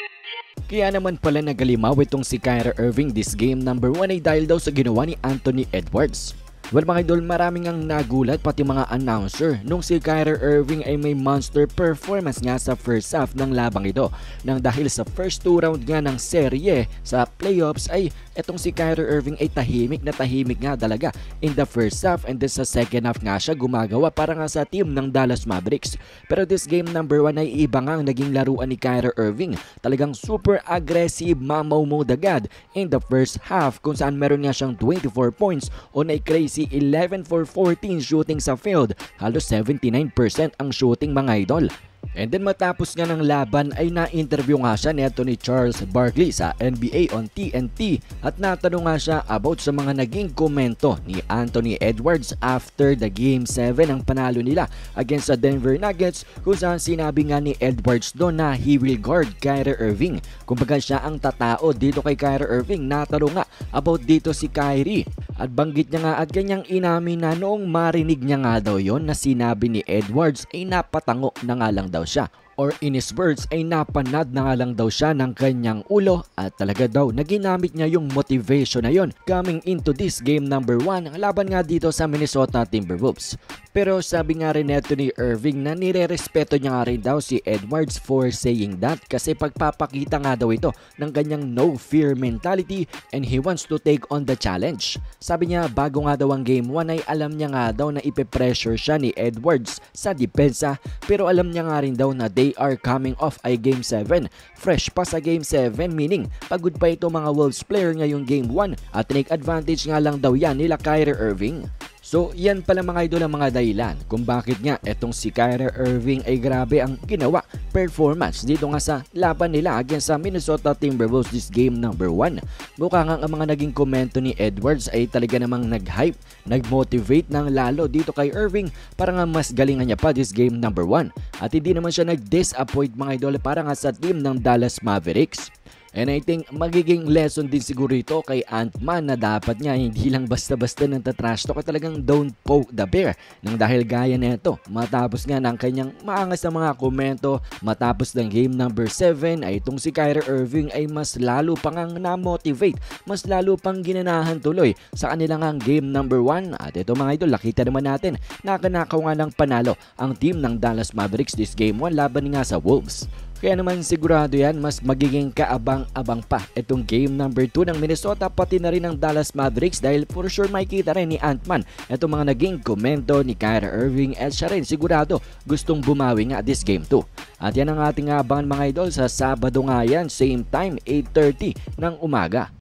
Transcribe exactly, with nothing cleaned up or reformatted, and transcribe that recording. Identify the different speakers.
Speaker 1: Kaya naman pala nagalimaw itong si Kyrie Irving this game number one ay dahil daw sa ginawa ni Anthony Edwards. Well mga idol, maraming ang nagulat pati mga announcer nung si Kyrie Irving ay may monster performance nga sa first half ng labang ito. Nang dahil sa first two round nga ng serye sa playoffs ay etong si Kyrie Irving ay tahimik na tahimik nga talaga in the first half, and then sa second half nga siya gumagawa para nga sa team ng Dallas Mavericks. Pero this game number one ay iba nga ang naging laruan ni Kyrie Irving. Talagang super aggressive, mamaw mode agad in the first half kung saan meron nga siyang twenty-four points on a crazy eleven for fourteen shooting sa field. Halos seventy-nine percent ang shooting mga idol. And then matapos nga ng laban ay na-interview nga siya neto ni Charles Barkley sa N B A on T N T at natanong nga siya about sa mga naging komento ni Anthony Edwards after the Game seven ang panalo nila against sa Denver Nuggets, kung saan sinabi nga ni Edwards doon na he will guard Kyrie Irving. Kumbaga siya ang tatao dito kay Kyrie Irving. Natanong nga about dito si Kyrie at banggit niya nga at ganyang inamin na noong marinig niya nga daw yon na sinabi ni Edwards ay napatango na nga lang daw siya, or in his words ay napanad na nga lang daw siya ng kanyang ulo at talaga daw na ginamit niya yung motivation na yon coming into this game number one laban nga dito sa Minnesota Timberwolves. Pero sabi nga rin neto ni Irving na nire-respeto niya nga rin daw si Edwards for saying that, kasi pagpapakita nga daw ito ng kanyang no fear mentality and he wants to take on the challenge. Sabi niya bago nga daw ang game one ay alam niya nga daw na ipe-pressure siya ni Edwards sa depensa, pero alam niya nga rin daw na they are coming off ay game seven. Fresh pa sa game seven, meaning pagod pa ito mga Wolves player ngayong game one at take advantage nga lang daw yan nila Kyrie Irving. So yan pala mga idol ang mga dahilan kung bakit nga etong si Kyrie Irving ay grabe ang ginawa performance dito nga sa laban nila against sa Minnesota Timberwolves this game number one. Mukha nga ang mga naging komento ni Edwards ay talaga namang nag-hype, nag-motivate ng lalo dito kay Irving para nga mas galingan niya pa this game number one. At hindi naman siya nag-disappoint mga idol para nga sa team ng Dallas Mavericks. And I think magiging lesson din siguro ito kay Ant-Man na dapat niya hindi lang basta-basta nang tatrash talk at talagang don't poke the bear. Nang dahil gaya nito, matapos nga ng kanyang maangas na mga komento matapos ng game number seven ay itong si Kyrie Irving ay mas lalo pang na-motivate, mas lalo pang ginanahan tuloy sa kanilang ang game number one. At ito mga idol, nakita naman natin nakanakaw nga ng panalo ang team ng Dallas Mavericks this game one laban nga sa Wolves. Kaya naman sigurado yan mas magiging kaabang-abang pa itong game number two ng Minnesota pati na rin ng Dallas Mavericks, dahil for sure makikita rin ni Ant-Man itong mga naging komento ni Kyrie Irving at siya rin sigurado gustong bumawi nga this game two. At yan ang ating abangan mga idol sa Sabado nga yan, same time eight thirty ng umaga.